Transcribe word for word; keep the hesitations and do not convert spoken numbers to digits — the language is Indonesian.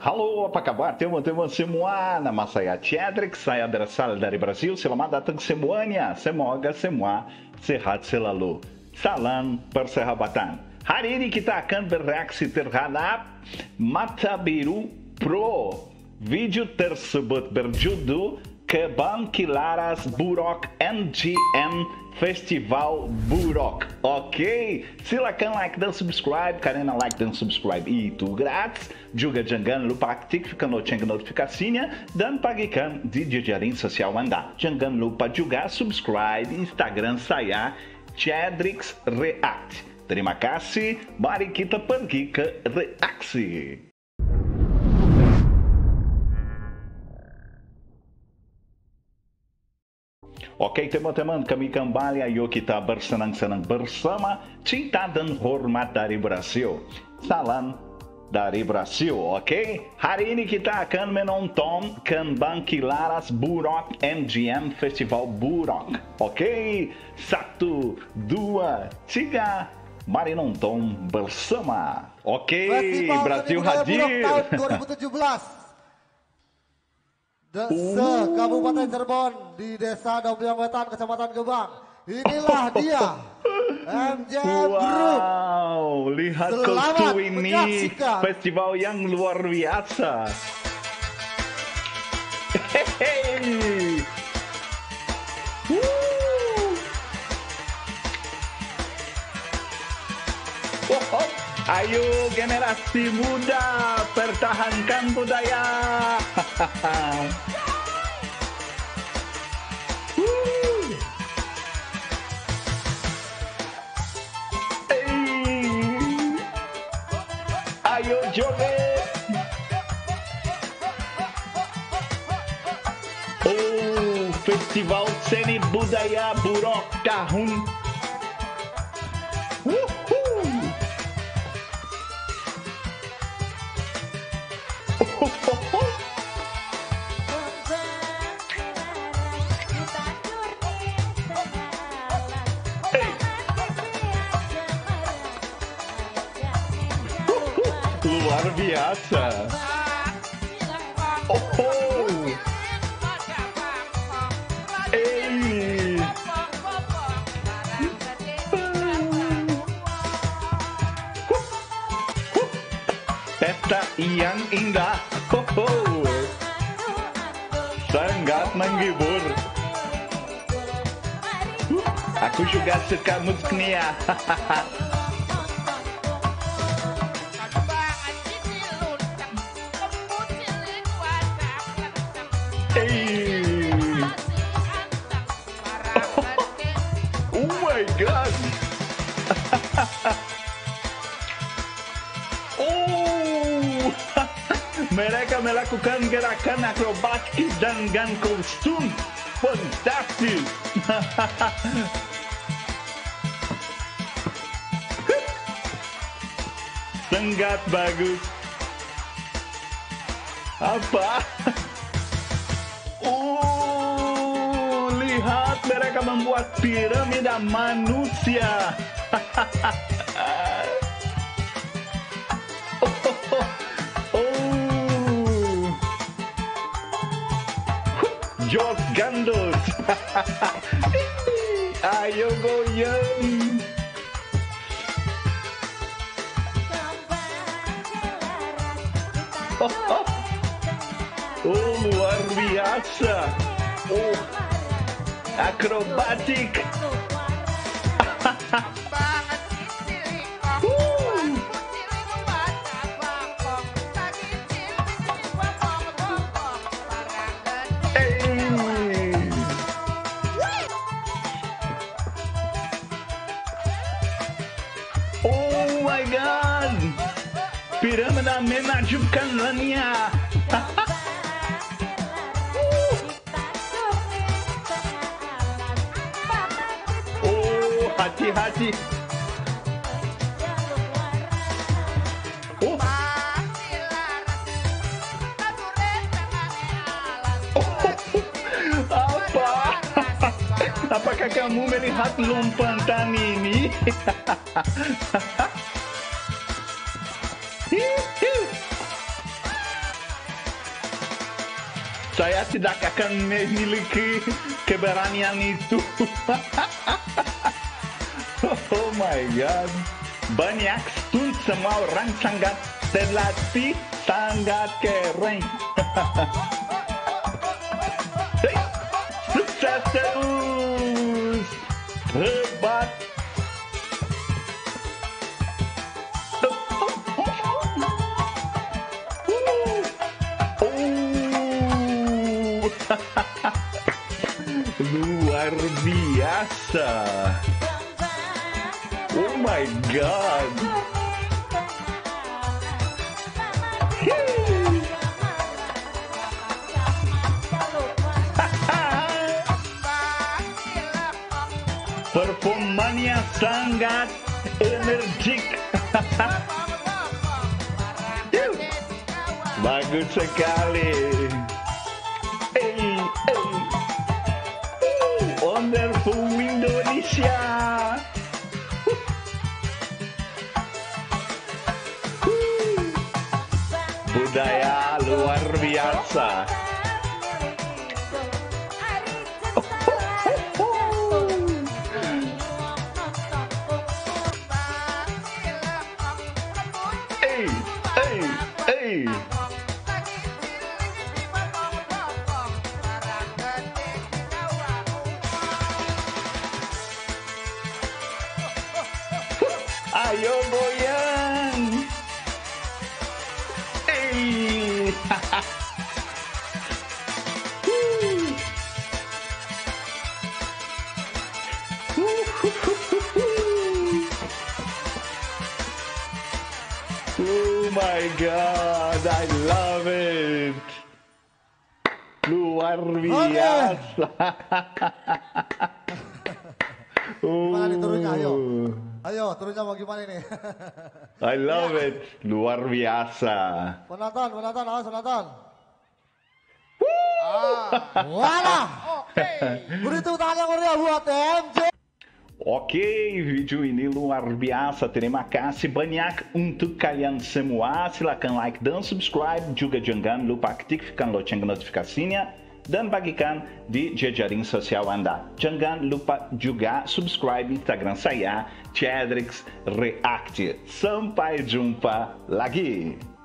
Halo, apa kabar teman-teman semua? Nama saya Cedric, saya berasal dari Brasil. Selamat datang semuanya. Semoga semua sehat selalu. Salam persahabatan. Hari ini kita akan bereaksi terhadap Mata Biru Pro. Video tersebut berjudul Kebang Kilaras Burok M G M Festival Burok. Oke, silakan like dan subscribe, karena like dan subscribe itu grátis. Juga jangan lupa aktifkan lonceng notifikasinya dan bagikan di jejaring sosial Anda. Jangan lupa juga subscribe Instagram saya, Cedric React. Terima kasih, mari kita pergi ke reaksi. Oke teman-teman, kami kembali, ayo kita bersenang-senang bersama. Cinta dan hormat dari Brasil. Salam dari Brasil, oke? Hari ini kita akan menonton Kebang Kilaras Burok M G M Festival Burok. Oke, satu, dua, tiga, mari nonton bersama. Oke, Festival Brasil Seni Budaya hadir. Burok tahun dua ribu tujuh belas. Desa Kabupaten Cirebon di Desa Dombiang Wetan, Kecamatan Gebang. Inilah dia, M G M Group. Wow, lihat Selamat kostum ini, menyaksikan. festival yang luar biasa. Hehehe. Wuh. Oh, oh. Ayo generasi muda, pertahankan budaya. Wuh. Eh. Ayo joget. Oh, Festival Seni Budaya Burok tahun. Wuhu. Luar biasa. Oh, oh. Eh. Pesta yang indah. Oh, oh. Sangat menghibur. Aku juga suka musiknya. Hey. Oh my god. Oh. Mereka melakukan gerakan akrobatik dengan kostum fantastis. Sangat bagus. Apa? Oh, lihat mereka membuat piramida manusia. Oh, oh, oh. Jos Gandos. Ayo goyang. Oh, oh. Oh, luar biasa. Oh, akrobatik. Oh my god. Piramida menakjubkannya. Hati-hati. Oh. Oh. Apa? Apakah kamu melihat lompatan ini? Saya tidak akan memiliki keberanian itu. Oh my god. Banyak stunt, semua orang sangat terlatih, sangat keren. Hey, sukses terus. Hebat. Luar biasa. Oh my god. Performanya sangat energik. Bagus sekali. Hey, hey. Wonderful Indonesia. Budaya luar biasa. Hey, hey, hey. Ayo goyang. Hey. Oh my god, I love it. Luar biasa. Gimana nih turunnya? Ayo, ayo turunnya mau gimana nih? I love it, luar biasa. Penonton, penonton, awas penonton. Ah, walah. Oke. Beri tepuk tangan yang meriah buat M J. Oke, video ini luar biasa. Terima kasih banyak untuk kalian semua. Silakan like dan subscribe. Juga jangan lupa aktifkan lonceng notifikasinya dan bagikan di jejaring sosial Anda. Jangan lupa juga subscribe Instagram saya, Cedrix React. Sampai jumpa lagi.